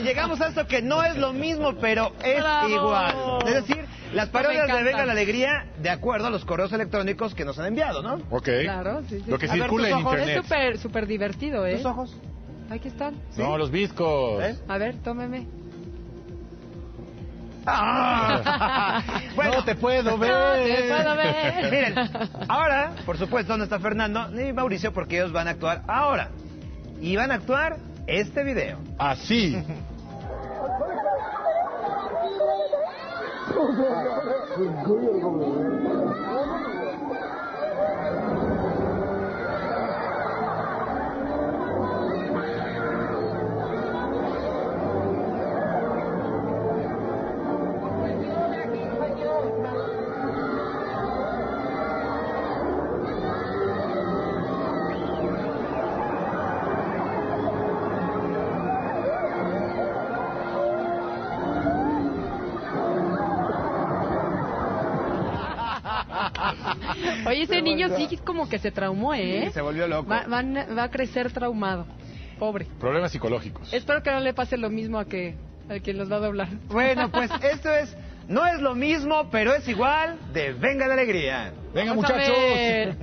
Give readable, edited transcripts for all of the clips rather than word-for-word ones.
bien, llegamos a esto que no es lo mismo, pero es ¡Bravo! igual. Es decir, las parodias Me de Venga encanta. la Alegría de acuerdo a los correos electrónicos que nos han enviado, ¿no? Ok. Claro, sí, sí. Lo que A ver, circula tus en ojos. internet. Es súper, súper divertido, ¿eh? ¿Tus ojos? Aquí están. No, los viscos. ¿Eh? A ver, tómeme. ¡Ah! Bueno, No te puedo ver. No te puedo ver. miren, ahora, por supuesto, no está Fernando ni Mauricio porque ellos van a actuar ahora. Y van a actuar este video. Así. Oye, ese niño sí como que se traumó, ¿eh? Sí, se volvió loco. Va a crecer traumado. Pobre. Problemas psicológicos. Espero que no le pase lo mismo a quien los va a doblar. Bueno, pues esto es, no es lo mismo, pero es igual de Venga la Alegría. Venga, Vamos a muchachos. ver.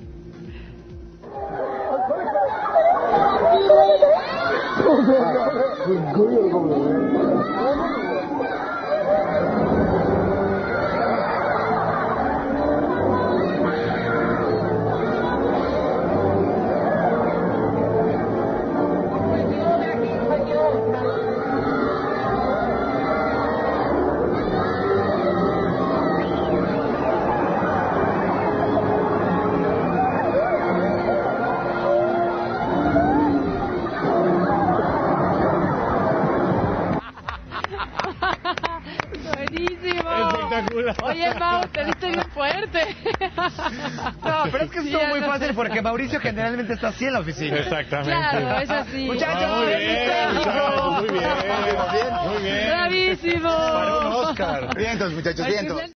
Buenísimo. Espectacular. Oye, Mau, te diste bien fuerte. No, pero es que Sí, estuvo muy algo fácil así. porque Mauricio generalmente está así en la oficina. Exactamente. Claro, es así. Muchachos, Ah, muy bien, muchachos, muy bien. Muy bien. Bravísimo. Para un Oscar. Vientos, muchachos, vientos.